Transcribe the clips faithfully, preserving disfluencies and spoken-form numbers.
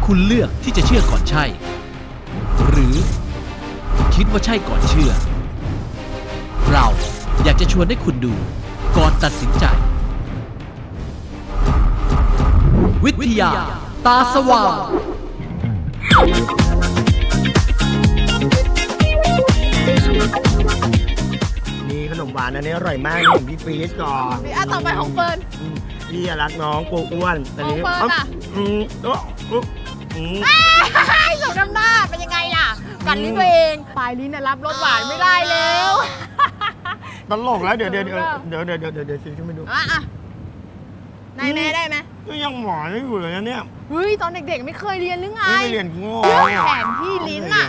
คุณเลือกที่จะเชื่อก่อนใช่ หรือคิดว่าใช่ก่อนเชื่อ เราอยากจะชวนให้คุณดูก่อนตัดสินใจวิทยาตาสว่างนี่ขนมหวานอันนี้อร่อยมากนี่ของพี่ฟรีสก่อนพี่อ่ะต่อไปของเฟิร์นพี่รักน้องกลัวอ้วนแต่นี้ของเฟิร์นอ่ะอืมโอ้อืมสมน้ำหน้าเป็นยังไงล่ะกัดลิ้นตัวเองปลายลิ้นน่ะรับรสหวานไม่ได้แล้วตลกแล้วเดี๋ยวเดี๋ยวเดี๋ยวเดี๋ยวเดี๋ยวเดี๋ยวเดี๋ยวชิมขึ้นไปดูอ่ะอ่ะนายแม่ได้ไหมก็ยังหวานอยู่เลยนะเนี่ยเฮ้ยตอนเด็กๆไม่เคยเรียนหรือไงไม่เรียนโง่แผนที่ลิ้นอ่ะ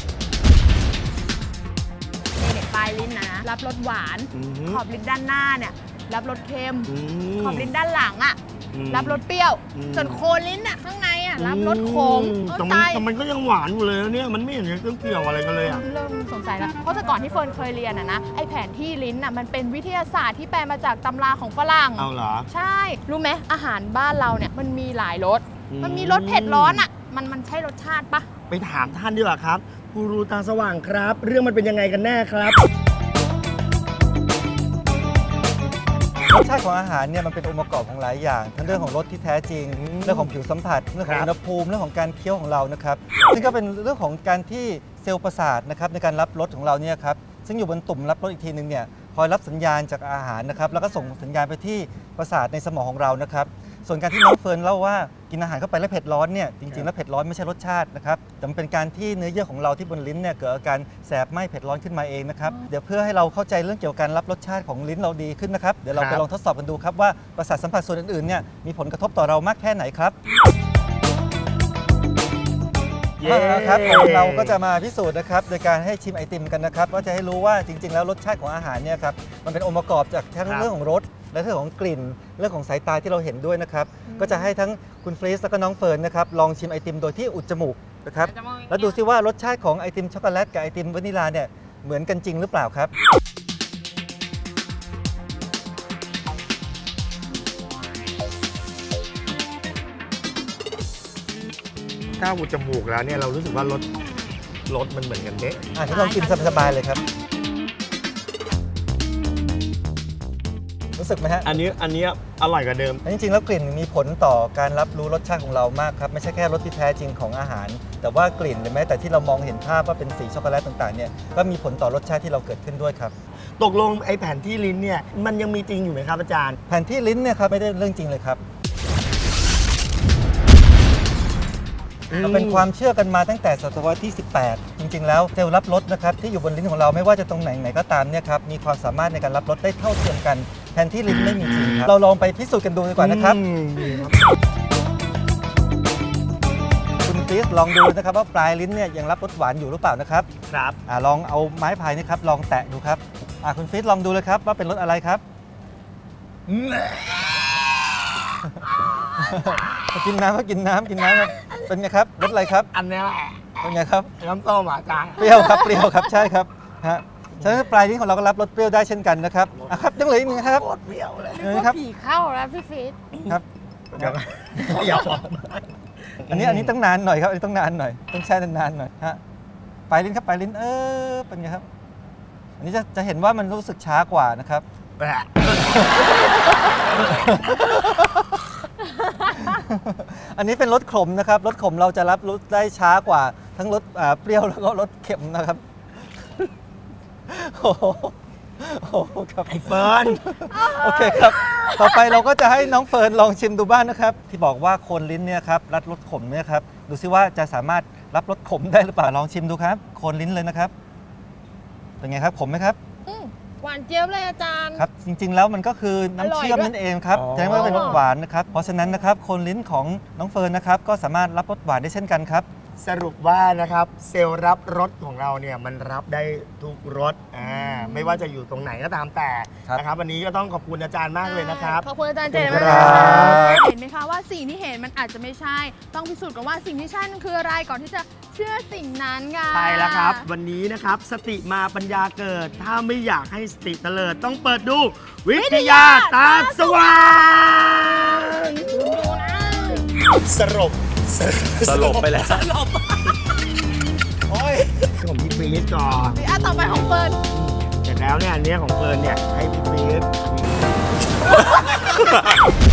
เด็กปลายลิ้นนะรับรสหวานขอบลิ้นด้านหน้าเนี่ยรับรสเค็มขอบลิ้นด้านหลังอ่ะรับรสเปรี้ยวส่วนโคนลิ้นอ่ะข้างในอ่ะรับรสขมแต่มันแต่มันก็ยังหวานอยู่เลยเนี่ยมันไม่เห็นจะต้องเกี่ยวอะไรกันเลยอ่ะเริ่มสงสัยแล้วเพราะแต่ก่อนที่เฟิร์นเคยเรียนอ่ะนะไอแผนที่ลิ้นอ่ะมันเป็นวิทยาศาสตร์ที่แปลมาจากตำราของฝรั่งเอาเหรอใช่รู้ไหมอาหารบ้านเราเนี่ยมันมีหลายรสมันมีรสเผ็ดร้อนอ่ะมันมันใช่รสชาติปะไปถามท่านดีกว่าครับกูรูตาสว่างครับเรื่องมันเป็นยังไงกันแน่ครับรสชาติของอาหารเนี่ยมันเป็นองค์ประกอบของหลายอย่างทั้งเรื่องของรสที่แท้จริงเรื่องของผิวสัมผัสเรื่องของอุณหภูมิเรื่องของการเคี้ยวของเรานะครับซึ่งก็เป็นเรื่องของการที่เซลล์ประสาทนะครับในการรับรสของเราเนี่ยครับซึ่งอยู่บนตุ่มรับรสอีกทีนึงเนี่ยคอยรับสัญญาณจากอาหารนะครับแล้วก็ส่งสัญญาณไปที่ประสาทในสมองของเรานะครับส่วนการที่น้องเฟิร์นเล่าว่ากินอาหารเข้าไปแล้วเผ็ดร้อนเนี่ยจริงๆแล้วเผ็ดร้อนไม่ใช่รสชาตินะครับแต่มันเป็นการที่เนื้อเยื่อของเราที่บนลิ้นเนี่ยเกิดอาการแสบไหม้เผ็ดร้อนขึ้นมาเองนะครับเดี๋ยวเพื่อให้เราเข้าใจเรื่องเกี่ยวกับการรับรสชาติของลิ้นเราดีขึ้นนะครับเดี๋ยวเราไปลองทดสอบกันดูครับว่าประสาทสัมผัสส่วนอื่นๆเนี่ยมีผลกระทบต่อเรามากแค่ไหนครับครับเราก็จะมาพิสูจน์นะครับโดยการให้ชิมไอติมกันนะครับว่าจะให้รู้ว่าจริงๆแล้วรสชาติของอาหารเนี่ยครับมันเป็นองค์ประกอบจากทั้งเรื่องของรสและเรื่องของกลิ่นเรื่องของสายตาที่เราเห็นด้วยนะครับก็จะให้ทั้งคุณฟรีสและก็น้องเฟิร์นนะครับลองชิมไอติมโดยที่อุดจมูกนะครับแล้วดูซิว่ารสชาติของไอติมช็อกโกแลตกับไอติมวานิลาเนี่ยเหมือนกันจริงหรือเปล่าครับถ้าอุดจมูกแล้วเนี่ยเรารู้สึกว่ารสรสมันเหมือนกันเด๊ะอ่ะที่ลองกินสบายๆเลยครับรู้สึกไหมฮะอันนี้อันนี้อร่อยกว่าเดิมจริงๆแล้วกลิ่นมีผลต่อการรับรู้รสชาติของเรามากครับไม่ใช่แค่รสที่แท้จริงของอาหารแต่ว่ากลิ่นหรือแม้แต่ที่เรามองเห็นภาพว่าเป็นสีช็อกโกแลตต่างๆเนี่ยก็มีผลต่อรสชาติที่เราเกิดขึ้นด้วยครับตกลงไอ้แผนที่ลิ้นเนี่ยมันยังมีจริงอยู่ไหมครับอาจารย์แผนที่ลิ้นเนี่ยครับไม่ได้เรื่องจริงเลยครับเราเป็นความเชื่อกันมาตั้งแต่ศตวรรษที่สิบแปดจริงๆแล้วเซลล์รับรสนะครับที่อยู่บนลิ้นของเราไม่ว่าจะตรงไหนไหนก็ตามเนี่ยครับมีความสามารถในการรับรสได้เท่าเทียมกันแทนที่ลิ้นไม่มีจริงครับเราลองไปพิสูจน์กันดูดีกว่านะครับคุณฟรีสลองดูนะครับว่าปลายลิ้นเนี่ยยังรับรสหวานอยู่หรือเปล่านะครับครับอ่าลองเอาไม้พายนี่ครับลองแตะดูครับอ่าคุณฟรีสลองดูเลยครับว่าเป็นรสอะไรครับกินน้ำก็กินน้ำกินน้ำครับเป็นไงครับรสอะไรครับอันนี้แหละเป็นไงครับน้ำส้มอาจารย์เปรี้ยวครับเปรี้ยวครับใช่ครับฮะฉะนั้นปลายลิ้นของเราก็รับรสเปรี้ยวได้เช่นกันนะครับอ่ะครับยังเหลืออีกนึงครับเปรี้ยวเลยนะครับผีเข้าแล้วพี่ฟีดครับอย่าบอกอันนี้อันนี้ต้องนานหน่อยครับอันนี้ต้องนานหน่อยต้องแช่นานๆหน่อยฮะปลายลิ้นครับปลายลิ้นเออเป็นไงครับอันนี้จะจะเห็นว่ามันรู้สึกช้ากว่านะครับอันนี้เป็นรสขมนะครับรสขมเราจะรับรสได้ช้ากว่าทั้งรสเปรี้ยวแล้วก็รสเค็มนะครับโอ้โหครับไอ้เฟิร์นโอเคครับต่อไปเราก็จะให้น้องเฟิร์นลองชิมดูบ้างนะครับที่บอกว่าโคนลิ้นเนี่ยครับรับรสขมเนี่ยครับดูซิว่าจะสามารถรับรสขมได้หรือเปล่าลองชิมดูครับโคนลิ้นเลยนะครับเป็นไงครับขมไหมครับหวานเจี๊ยบเลยอาจารย์ครับจริงๆแล้วมันก็คือน้ำเชื่อมนั่นเองครับแสดงว่าเป็นรสหวานนะครับเพราะฉะนั้นนะครับโคนลิ้นของน้องเฟิร์นนะครับก็สามารถรับรสหวานได้เช่นกันครับสรุปว่านะครับเซลล์รับรสของเราเนี่ยมันรับได้ทุกรสอ่าไม่ว่าจะอยู่ตรงไหนก็ตามแต่นะครับวันนี้ก็ต้องขอบคุณอาจารย์มากเลยนะครับขอบคุณอาจารย์เจมส์มากเห็นไหมคะว่าสิ่งที่เห็นมันอาจจะไม่ใช่ต้องพิสูจน์กันว่าสิ่งที่ใช่นั่นคืออะไรก่อนที่จะเชื่อสิ่งนั้นค่ะใช่แล้วครับวันนี้นะครับสติมาปัญญาเกิดถ้าไม่อยากให้สติเตลิดต้องเปิดดูวิทยาตาสว่างสรุปสลบไปแล้วโอ้ยของพี่ฟีดก่อนอ่ะต่อไปของเฟิร์นเสร็จแล้วเนี่ยอันเนี้ยของเฟิร์นเนี่ยให้พี่ฟีด